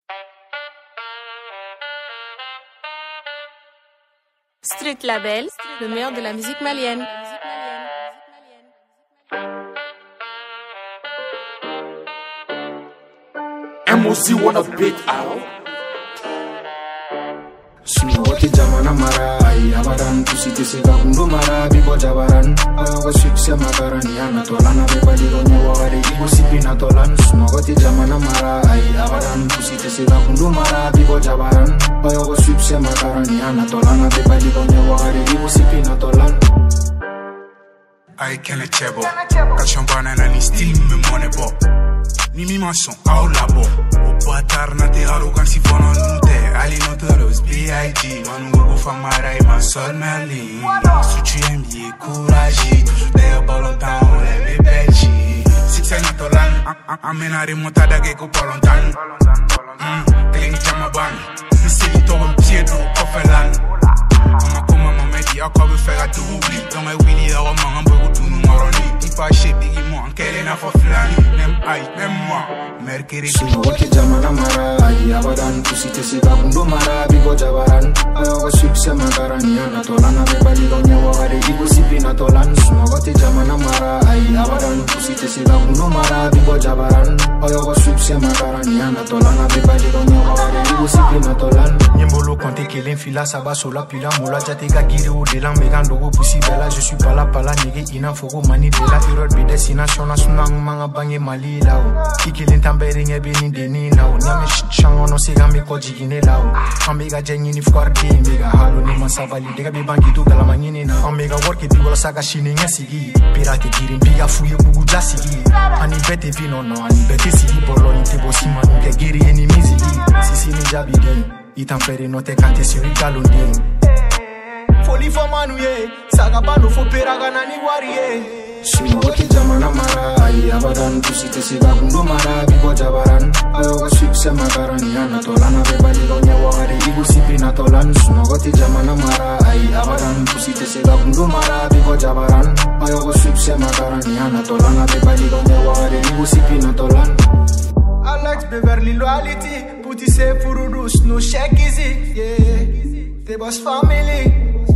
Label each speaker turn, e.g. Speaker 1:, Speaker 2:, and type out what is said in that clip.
Speaker 1: Street Label, le meilleur de la musique malienne.
Speaker 2: MOC wanna beat out.
Speaker 3: Sunogoti jamana mara ai abadan tusite sega kundo mara bibo jabaran ayo success makaran yana tolana be baliro nyawa wari ibo sipina tolan sunogoti jamana mara ai abadan tusite sega kundo mara bibo jabaran ayo success makaran yana tolana be baliro nyawa wari ibo sipina tolan
Speaker 4: ai kene chebo kachambana na ni still me money bo ni mi maçon au labo o patar na te arrogance fono nute ali no toros BIG manu go famara e ma sol merlin se tu aimes bien courage toujours des volontaires on les belgi six na tolan amena remontada que go volontan clean jama ban mi sili to un pied do kofelan ma kuma ma medi akobe fera doubli dans my willy da ma mbo go tunu maroni pas chez Biggie moi qu'elle n'a pas flani même aïe même moi mercredi
Speaker 3: sunogoti jamana mara ai abadan tusite sega kundo mara bibo jabaran ayo success makaran yana tolana be baliro nyawa wari ibo sipina tolan sunogoti jamana mara ai abadan tusite sega kundo mara bibo jabaran ayo success makaran yana tolana be baliro nyawa wari ibo sipina tolan
Speaker 5: Niembolo konte kelen fila saba sola pila mola jatega giri o de la megando go pusi bela je suis pas là nige ina fogo mani de la erreur be destination na sunang manga bange mali lao ikilin tambere ngebe ni deni lao nyame chango no siga mi ko jigine lao amiga jenyi ni fkordi mega halo ni masavali dega be bangi to kala manyini na amiga work di wala saga shini ngasigi pirate giri mbiga fuye bugu jasigi ani bete vino no ani bete sigi bolo inte bosima nuke giri eni mizigi sisi ni jabidi itampere no te kante siri galondi Foli for manuye saga bano fo peraga nani warie
Speaker 3: sunogoti jamana mara ai abadan tusite sega kundo mara bibo jabaran ayo success makaran yana tolana be baliro nyawa wari ibo sipina tolan sunogoti jamana mara ai abadan tusite sega kundo mara bibo jabaran ayo success makaran yana tolana be baliro nyawa wari ibo sipina tolan
Speaker 5: Alex Beverly loyalty put it say furudus no check easy yeah the boss family